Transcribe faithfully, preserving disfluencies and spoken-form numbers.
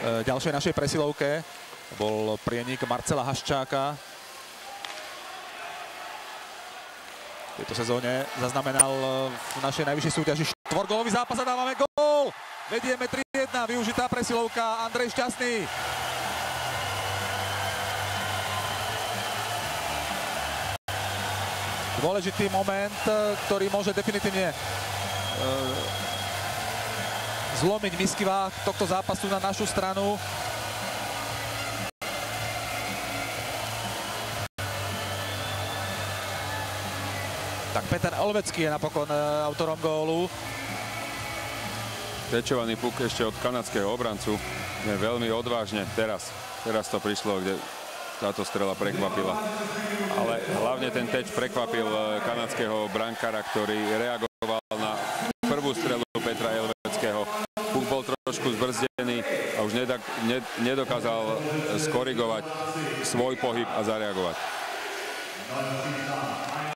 ďalšej našej presilovke. Bol prienik Marcela Haščáka. V tejto sezóne zaznamenal v našej najvyššej súťaži štvorgólový zápas a dávame gól! Vedieme tri jedna, využitá presilovka, Andrej Šťastný. Dôležitý moment, ktorý môže definitívne zlomiť misky váh tohto zápasu na našu stranu. Tak Peter Olvecký je napokon autorom gólu. Pečovaný puk ešte od kanadského obrancu. Je veľmi odvážne teraz. Teraz to prišlo, kde táto strela prekvapila. Ale hlavne ten teč prekvapil kanadského brankára, ktorý reagoval na prvú strelu Petra Olveckého. Puk bol trošku zbrzdený a už nedokázal skorigovať svoj pohyb a zareagovať.